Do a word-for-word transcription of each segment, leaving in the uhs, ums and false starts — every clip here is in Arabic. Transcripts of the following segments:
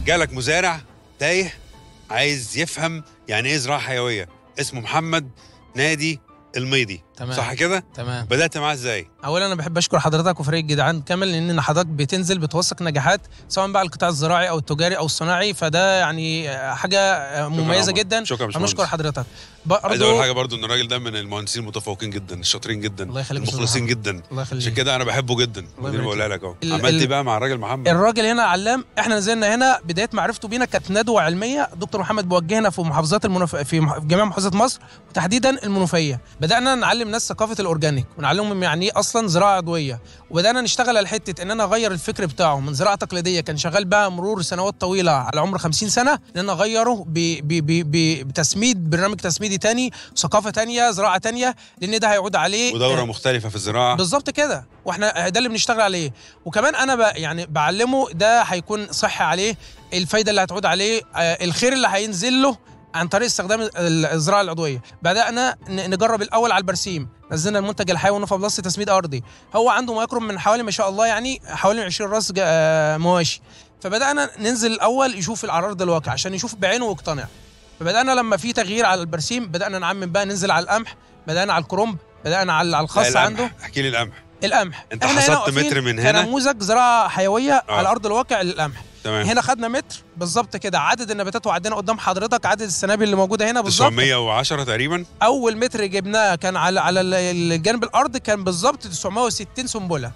جالك مزارع تايه عايز يفهم يعني ايه زراعه حيويه، اسمه محمد نادي الميضي. تمام. صح كده؟ تمام. بدات معاه ازاي؟ اولا انا بحب اشكر حضرتك وفريق الجدعان كامل، لان حضرتك بتنزل بتوثق نجاحات سواء بقى القطاع الزراعي او التجاري او الصناعي، فده يعني حاجه مميزه جدا. شكرا انا بشكر حضرتك. عايز اقول حاجه برضو ان الراجل ده من المهندسين المتفوقين جدا، الشاطرين جدا، الله يخليك، المخلصين جدا. الله يخليك. عشان كده انا بحبه جدا. ودي بقولها لك اهو. عملت ايه بقى مع الراجل محمد؟ الراجل هنا علام. احنا نزلنا هنا بدايه معرفته بينا كانت ندوه علميه، دكتور محمد بيوجهنا في محافظات المنوف... في جميع محافظات مصر وتحديدا المنوفيه. بدانا نعلم ناس ثقافه الاورجانيك ونعلمهم يعني ايه اصلا زراعه عضويه، وبدانا نشتغل على حته ان انا اغير الفكر بتاعه من زراعه تقليديه كان شغال بقى مرور سنوات طويله على عمر خمسين سنه، ان انا اغيره ب... ب... ب... ب... بتسميد برنامج تسميدي تاني، ثقافه تانيه، زراعه تانيه، لان ده هيعود عليه ودوره مختلفه في الزراعه. بالظبط كده، واحنا ده اللي بنشتغل عليه. وكمان انا ب... يعني بعلمه ده هيكون صحي عليه، الفايده اللي هتعود عليه، الخير اللي هينزل له عن طريق استخدام الزراعه العضويه. بدانا نجرب الاول على البرسيم، نزلنا المنتج الحيوي نوفا بلس تسميد ارضي، هو عنده ما يقرب من حوالي ما شاء الله يعني حوالي عشرين راس مواشي. فبدانا ننزل الاول يشوف على ارض الواقع عشان يشوف بعينه ويقتنع. فبدانا لما في تغيير على البرسيم بدانا نعمم بقى، ننزل على القمح، بدانا على الكرنب، بدانا على الخاص عنده. احكي لي القمح. القمح انت حصدت متر من هنا كنموذج زراعه حيويه آه. على ارض الواقع للقمح. تمام. هنا خدنا متر بالظبط كده، عدد النباتات وعدينا قدام حضرتك عدد السنابل اللي موجوده هنا بالظبط تسعمية وعشرة تقريبا. اول متر جبناه كان على على الجانب الارض كان بالظبط تسعمية وستين سنبله،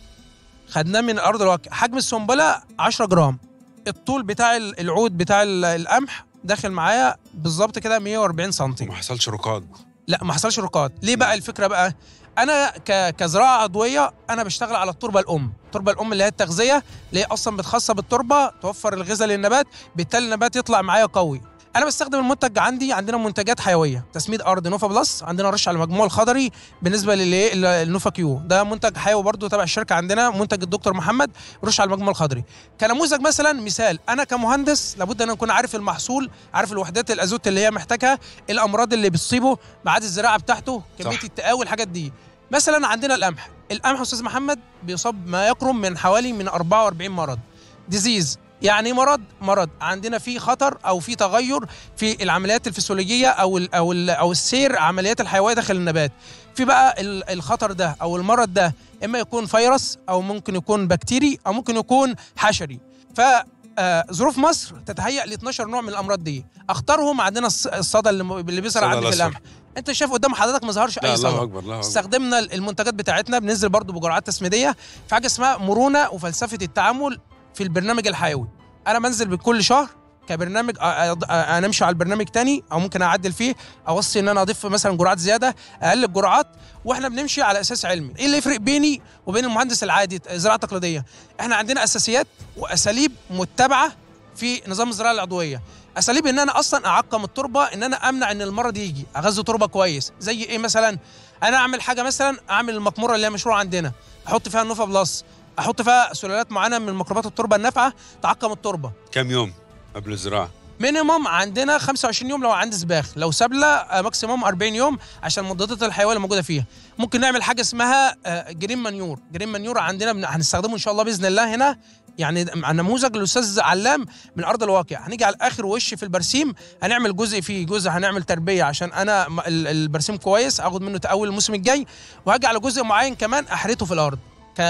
خدناه من ارض الواقع. حجم السنبله عشرة جرام، الطول بتاع العود بتاع القمح داخل معايا بالظبط كده مية واربعين سم. وما حصلش رقاد؟ لا ما حصلش رقاد. ليه بقى الفكره بقى؟ انا كزراعه عضويه انا بشتغل على التربه الام، التربه الام اللي هي التغذيه اللي هي اصلا بتخصب التربه توفر الغذاء للنبات، بالتالي النبات يطلع معايا قوي. انا بستخدم المنتج عندي، عندنا منتجات حيويه تسميد ارض نوفا بلس، عندنا رش على المجموع الخضري بالنسبه للنوفا كيو، ده منتج حيوي برضو تبع الشركه عندنا، منتج الدكتور محمد، رش على المجموع الخضري. كنموذج مثلا مثال، انا كمهندس لابد ان اكون عارف المحصول، عارف الوحدات الازوت اللي هي محتاجها، الامراض اللي بتصيبه، ميعاد الزراعه بتاعته، كميه التقاوي، الحاجات دي. مثلا عندنا القمح، القمح استاذ محمد بيصاب ما يقرب من حوالي من اربعة واربعين مرض ديزيز. يعني مرض مرض عندنا فيه خطر او في تغير في العمليات الفسيولوجيه او ال او ال او السير عمليات الحيويه داخل النبات. في بقى الخطر ده او المرض ده اما يكون فيروس او ممكن يكون بكتيري او ممكن يكون حشري. ف ظروف مصر تتهيأ ل اتناشر نوع من الامراض دي، اختارهم عندنا الصدى اللي بيظهر عندي في القمح. انت شايف قدام حضرتك ما ظهرش اي صدى. استخدمنا المنتجات بتاعتنا، بننزل برضو بجرعات تسميديه في حاجه اسمها مرونه وفلسفه التعامل في البرنامج الحيوي. انا بنزل بكل شهر كبرنامج، انا امشي على البرنامج تاني او ممكن اعدل فيه، اوصي ان انا اضيف مثلا جرعات زياده، اقلل الجرعات، واحنا بنمشي على اساس علمي. ايه اللي يفرق بيني وبين المهندس العادي زراعه تقليديه؟ احنا عندنا اساسيات واساليب متبعه في نظام الزراعه العضويه. اساليب ان انا اصلا اعقم التربه، ان انا امنع ان المرض يجي، اغذي تربه كويس. زي ايه مثلا؟ انا اعمل حاجه مثلا، اعمل المقموره اللي هي مشروع عندنا، احط فيها النوفا بلس، احط فيها سلالات معينه من ميكروبات التربه النافعه تعقم التربه. كم يوم قبل الزراعه؟ مينيموم عندنا خمسة وعشرين يوم لو عندي سباخ، لو سبله ماكسيموم اربعين يوم عشان المضادات الحيويه اللي موجوده فيها. ممكن نعمل حاجه اسمها جرين مانيور، جرين مانيور عندنا هنستخدمه ان شاء الله باذن الله هنا، يعني نموذج الاستاذ علام من ارض الواقع. هنيجي على اخر وش في البرسيم هنعمل جزء فيه، جزء هنعمل تربيه عشان انا البرسيم كويس اخد منه تقوي الموسم الجاي، وهاجي على جزء معين كمان احرته في الارض،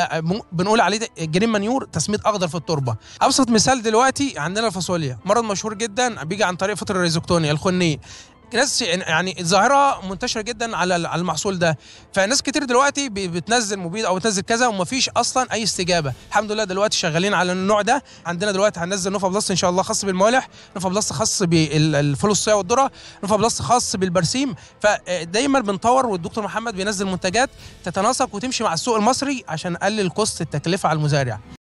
بنقول عليه جرين مانيور، تسميد اخضر في التربه. ابسط مثال دلوقتي عندنا الفاصوليا، مرض مشهور جدا بيجي عن طريق فطر الريزوكتونيا الخنيه، ناس يعني ظاهره منتشره جدا على على المحصول ده. فناس كتير دلوقتي بتنزل مبيد او بتنزل كذا ومفيش اصلا اي استجابه. الحمد لله دلوقتي شغالين على النوع ده. عندنا دلوقتي هننزل نوفا بلس ان شاء الله خاص بالموالح، نوفا بلس خاص بالفول الصويا والذره، نوفا بلس خاص بالبرسيم. فدايما بنطور، والدكتور محمد بينزل منتجات تتناسق وتمشي مع السوق المصري عشان نقلل كوست التكلفه على المزارع.